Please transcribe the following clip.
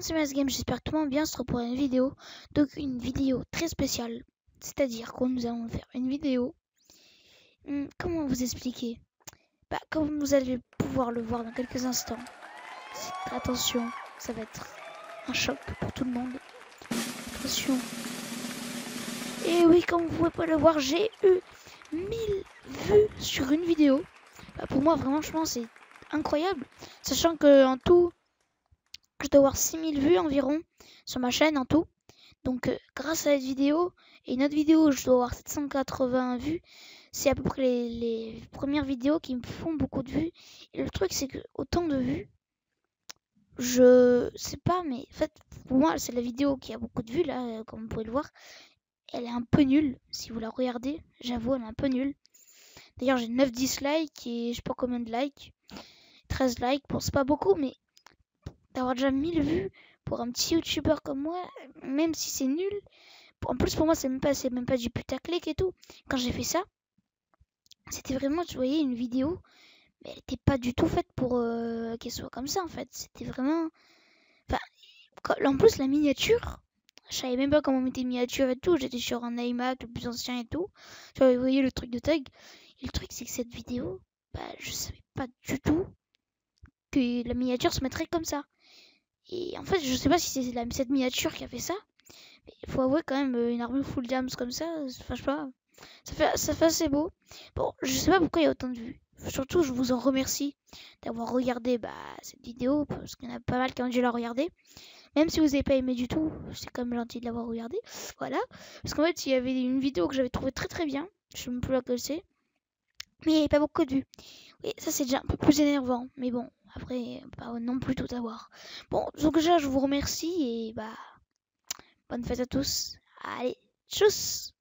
c'est Game, j'espère que tout le monde va bien, on se retrouve pour une vidéo. Donc une vidéo très spéciale. C'est-à-dire que nous allons faire une vidéo. Comment vous expliquer? Comme vous allez pouvoir le voir dans quelques instants. Attention, ça va être un choc pour tout le monde. Attention. Et oui, comme vous pouvez pas le voir, j'ai eu 1000 vues sur une vidéo. Pour moi, vraiment, je pense c'est incroyable. Sachant que en tout, je dois avoir 6000 vues environ sur ma chaîne en tout. Donc grâce à cette vidéo et une autre vidéo où je dois avoir 780 vues, c'est à peu près les premières vidéos qui me font beaucoup de vues. Et le truc c'est que autant de vues, je sais pas, mais en fait pour moi c'est la vidéo qui a beaucoup de vues là, comme vous pouvez le voir. Elle est un peu nulle si vous la regardez, j'avoue elle est un peu nulle. D'ailleurs j'ai 9 dislikes et je sais pas combien de likes, 13 likes, bon c'est pas beaucoup mais d'avoir déjà 1000 vues pour un petit youtubeur comme moi, même si c'est nul. En plus, pour moi, c'est même pas du putaclic et tout. Quand j'ai fait ça, c'était vraiment, tu voyais, une vidéo, mais elle était pas du tout faite pour qu'elle soit comme ça, en fait. C'était vraiment... Enfin, en plus, la miniature, je savais même pas comment on mettait une miniature et tout. J'étais sur un iMac le plus ancien et tout. Tu vois, vous voyez le truc de tag. Et le truc, c'est que cette vidéo, je savais pas du tout que la miniature se mettrait comme ça. Et en fait, je sais pas si c'est cette miniature qui a fait ça. Mais il faut avouer quand même, une armure full jams comme ça, enfin, je sais pas. Ça fait assez beau. Bon, je sais pas pourquoi il y a autant de vues. Surtout, je vous en remercie d'avoir regardé cette vidéo, parce qu'il y en a pas mal qui ont dû la regarder. Même si vous n'avez pas aimé du tout, c'est quand même gentil de l'avoir regardé. Voilà. Parce qu'en fait, il y avait une vidéo que j'avais trouvée très très bien. Je sais même plus laquelle c'est. Mais il n'y avait pas beaucoup de vues. Oui, ça c'est déjà un peu plus énervant. Mais bon, après, pas non plus tout avoir. Bon, donc déjà, je vous remercie et bonne fête à tous. Allez, tchuss!